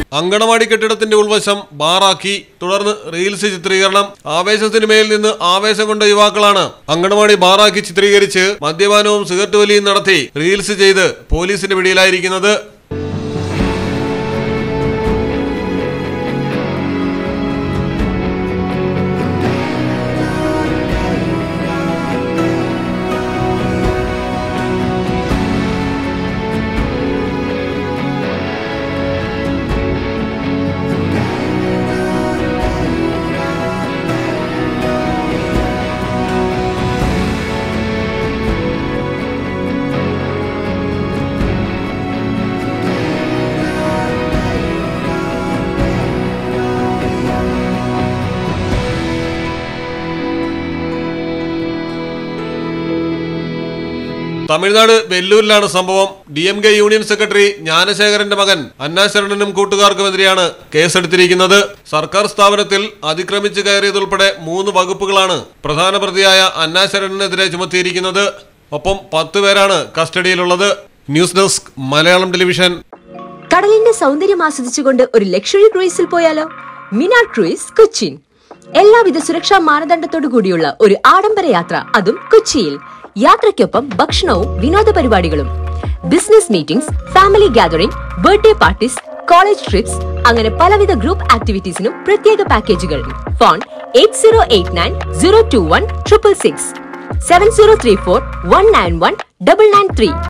അങ്കണവാടി കെട്ടിടത്തിന്റെ ഉൾവശം ബാറാക്കി. തുടർന്ന് റീൽസ് ചിത്രീകരണം. ആവേശത്തിന് മേൽ നിന്ന് ആവേശം കൊണ്ട യുവാക്കളാണ് അങ്കണവാടി ബാറാക്കി ചിത്രീകരിച്ച് മദ്യപാനവും സിഗരറ്റ് വലിയും നടത്തി റീൽസ് ചെയ്ത് പോലീസിന്റെ പിടിയിലായിരിക്കുന്നത്. തമിഴ്നാട് വെല്ലൂരിലാണ് സംഭവം. DMK യൂണിയൻ സെക്രട്ടറി ജ്ഞാനശേഖരന്റെ മകൻ അന്നാശരണനും കൂട്ടുകാർക്കുമെതിരെയാണ് കേസെടുത്തിരിക്കുന്നത്. സർക്കാർ സ്ഥാപനത്തിൽ അതിക്രമിച്ച് കയറിയതുൾപ്പെടെ 3 വകുപ്പുകളാണ് പ്രധാന പ്രതിയായ അന്നാശരണനെതിരെ ചുമത്തിയിരിക്കുന്നത്. ഒപ്പം 10 പേരാണ് കസ്റ്റഡിയിലുള്ളത്. News desk Malayalam television. കടലിന്റെ സൗന്ദര്യം ആസ്വദിച്ചുകൊണ്ട് ഒരു ലക്ഷറി ക്രൂയിസിൽ പോയാലോ? മിനാർ ക്രൂയിസ് കൊച്ചിൻ. എല്ലാവിധ സുരക്ഷാ മാനദണ്ഡത്തോടു കൂടിയുള്ള ഒരു ആഡംബര യാത്ര, അതും കൊച്ചിയിൽ. യാത്രയ്ക്കൊപ്പം ഭക്ഷണവും വിനോദ പരിപാടികളും, business meetings, family gathering, birthday parties, college trips, അങ്ങനെ പലവിധ ഗ്രൂപ്പ് ആക്ടിവിറ്റീസിനും പ്രത്യേക പാക്കേജുകൾ. ഫോൺ 8089 021 666 7034 191 993.